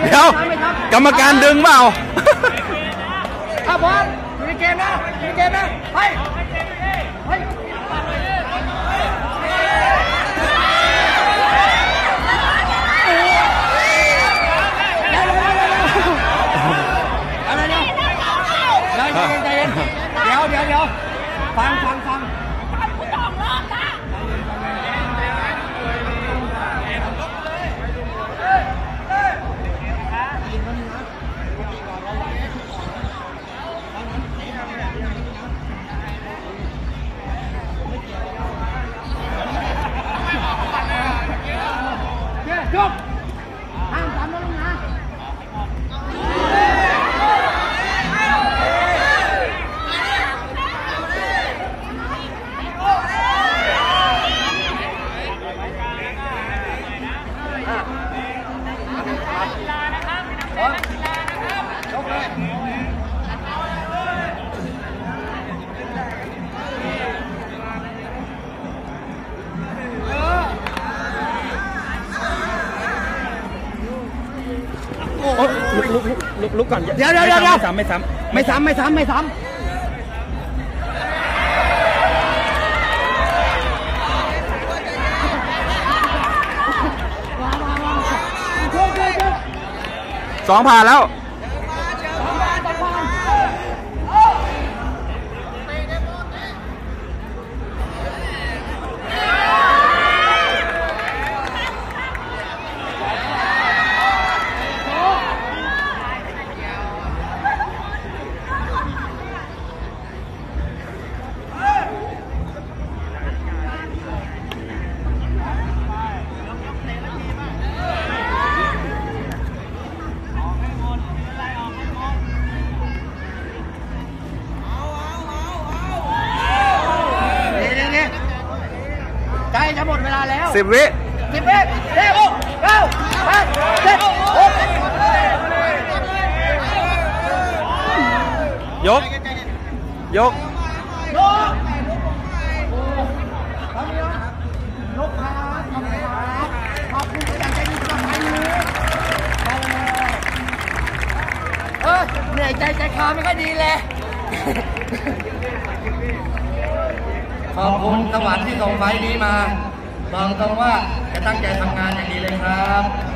เดี๋ยวกรรมการดึงเปล่าบอลอยู่ในเกมนะอยู่ในเกมนะไปใจเย็นเดี๋ยวฟังยกห้ามทำนะลุงนะลุกก่อนเดี๋ยวไม่ซ้ำ 2 ผ่านแล้วใจจะหมดเวลาแล้ว 10 วิเร็ว9 8 7 6 ยกยกขอบคุณที่ใจดีสำหรับใครอยู่เหนื่อยใจคอไม่ค่อยดีเลยขอบคุณสวรรค์ที่ส่งไฟนี้มาบอกตรงว่าจะตั้งใจทำงานอย่างดีเลยครับ